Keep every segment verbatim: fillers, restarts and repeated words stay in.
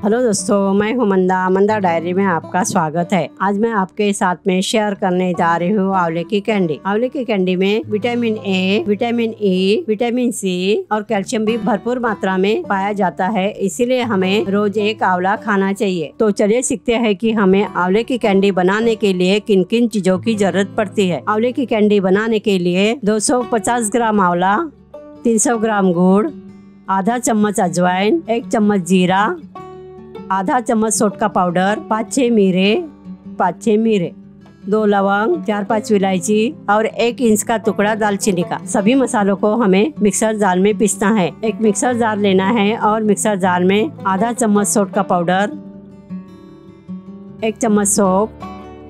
Hello दोस्तों, मैं हूं मंदा। मंदा डायरी में आपका स्वागत है। आज मैं आपके साथ में शेयर करने जा रही हूँ आंवले की कैंडी। आंवले की कैंडी में vitamin A, vitamin E, vitamin C और कैल्शियम भी भरपूर मात्रा में पाया जाता है, इसीलिए हमें रोज एक आंवला खाना चाहिए। तो चलिए सीखते हैं कि हमें आंवले की कैंडी बनाने के लिए किन किन चीजों की जरूरत पड़ती है। आंवले की कैंडी बनाने के लिए दो सौ पचास ग्राम आंवला, तीन सौ ग्राम गुड़, आधा चम्मच अजवाइन, एक चम्मच जीरा, आधा चम्मच सोटका पाउडर, पाँच छह मीरे, पाँच छह मीरे, दो लवंग, चार पाँच इलायची और एक इंच का टुकड़ा दालचीनी का। सभी मसालों को हमें मिक्सर जार में पीसना है। एक मिक्सर जार लेना है और मिक्सर जार में आधा चम्मच सोटका पाउडर, एक चम्मच सौंफ,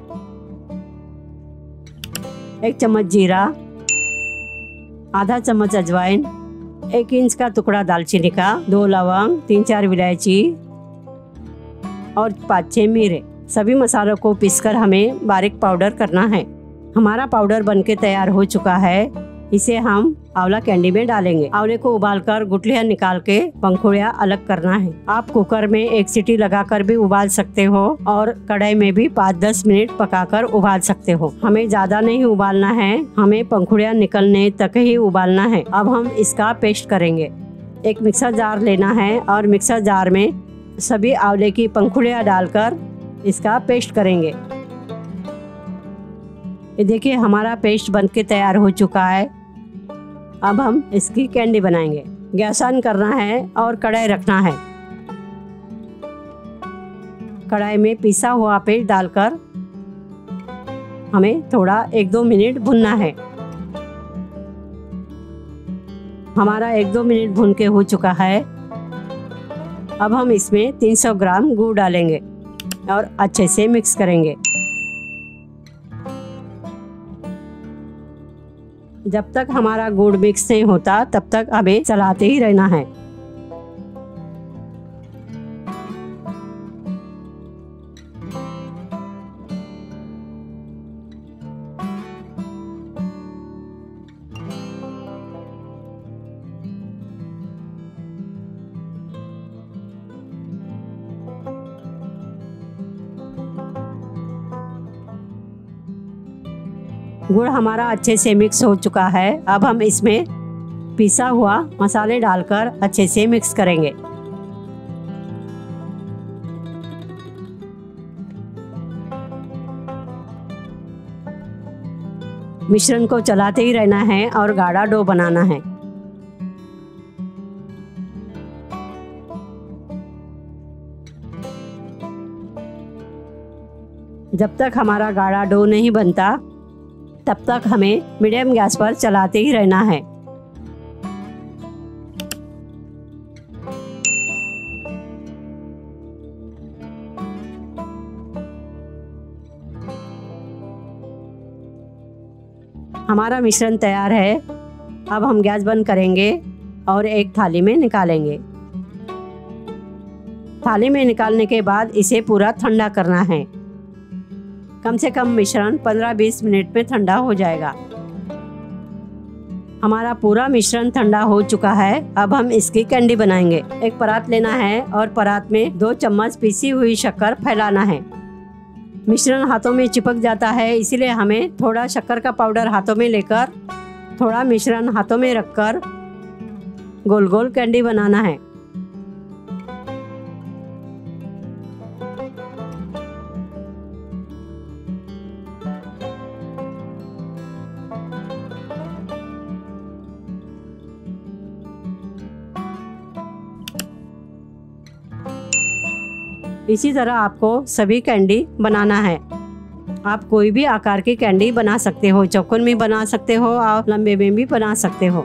एक चम्मच जीरा, आधा चम्मच अजवाइन, एक इंच का टुकड़ा दालचीनी का, दो लवंग, तीन चार इलायची और पाँच छह मीरे। सभी मसालों को पीसकर हमें बारीक पाउडर करना है। हमारा पाउडर बनके तैयार हो चुका है। इसे हम आंवला कैंडी में डालेंगे। आंवले को उबालकर गुठलियाँ निकाल के पंखुड़ियाँ अलग करना है। आप कुकर में एक सीटी लगाकर भी उबाल सकते हो और कढ़ाई में भी पाँच दस मिनट पकाकर उबाल सकते हो। हमें ज्यादा नहीं उबालना है, हमें पंखुड़ियाँ निकलने तक ही उबालना है। अब हम इसका पेस्ट करेंगे। एक मिक्सर जार लेना है और मिक्सर जार में सभी आंवले की पंखुड़ियाँ डालकर इसका पेस्ट करेंगे। ये देखिए, हमारा पेस्ट बनके तैयार हो चुका है। अब हम इसकी कैंडी बनाएंगे। गैस ऑन करना है और कढ़ाई रखना है। कढ़ाई में पिसा हुआ पेस्ट डालकर हमें थोड़ा एक दो मिनट भुनना है। हमारा एक दो मिनट भुन के हो चुका है। अब हम इसमें तीन सौ ग्राम गुड़ डालेंगे और अच्छे से मिक्स करेंगे। जब तक हमारा गुड़ मिक्स नहीं होता तब तक हमें चलाते ही रहना है। गुड़ हमारा अच्छे से मिक्स हो चुका है। अब हम इसमें पिसा हुआ मसाले डालकर अच्छे से मिक्स करेंगे। मिश्रण को चलाते ही रहना है और गाढ़ा डो बनाना है। जब तक हमारा गाढ़ा डो नहीं बनता तब तक हमें मीडियम गैस पर चलाते ही रहना है। हमारा मिश्रण तैयार है। अब हम गैस बंद करेंगे और एक थाली में निकालेंगे। थाली में निकालने के बाद इसे पूरा ठंडा करना है। कम से कम मिश्रण पंद्रह बीस मिनट में ठंडा हो जाएगा। हमारा पूरा मिश्रण ठंडा हो चुका है। अब हम इसकी कैंडी बनाएंगे। एक परात लेना है और परात में दो चम्मच पीसी हुई शक्कर फैलाना है। मिश्रण हाथों में चिपक जाता है, इसीलिए हमें थोड़ा शक्कर का पाउडर हाथों में लेकर थोड़ा मिश्रण हाथों में रखकर गोल गोल कैंडी बनाना है। इसी तरह आपको सभी कैंडी बनाना है। आप कोई भी आकार की कैंडी बना सकते हो। चौकोन में बना सकते हो और लंबे में भी बना सकते हो।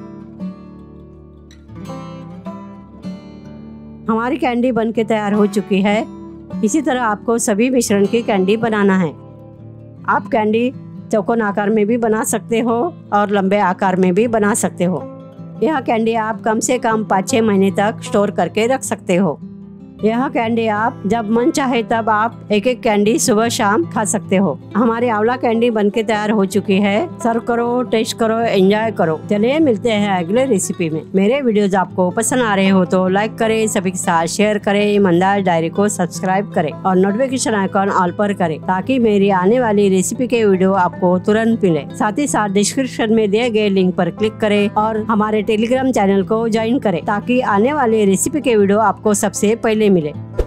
हमारी कैंडी बनके तैयार हो चुकी है। इसी तरह आपको सभी मिश्रण की कैंडी बनाना है। आप कैंडी चौकोन आकार में भी बना सकते हो और लंबे आकार में भी बना सकते हो। यह कैंडी आप कम से कम पाँच छः महीने तक स्टोर करके रख सकते हो। यह कैंडी आप जब मन चाहे तब आप एक एक कैंडी सुबह शाम खा सकते हो। हमारी आंवला कैंडी बनके तैयार हो चुकी है। सर्व करो, टेस्ट करो, एंजॉय करो। चलिए मिलते हैं अगले रेसिपी में। मेरे वीडियोज आपको पसंद आ रहे हो तो लाइक करें, सभी के साथ शेयर करें, ईमानदार डायरी को सब्सक्राइब करें और नोटिफिकेशन आइकॉन ऑल पर करें ताकि मेरी आने वाली रेसिपी के वीडियो आपको तुरंत मिले। साथ ही साथ डिस्क्रिप्शन में दिए गए लिंक पर क्लिक करें और हमारे टेलीग्राम चैनल को ज्वाइन करें ताकि आने वाली रेसिपी के वीडियो आपको सबसे पहले मिले।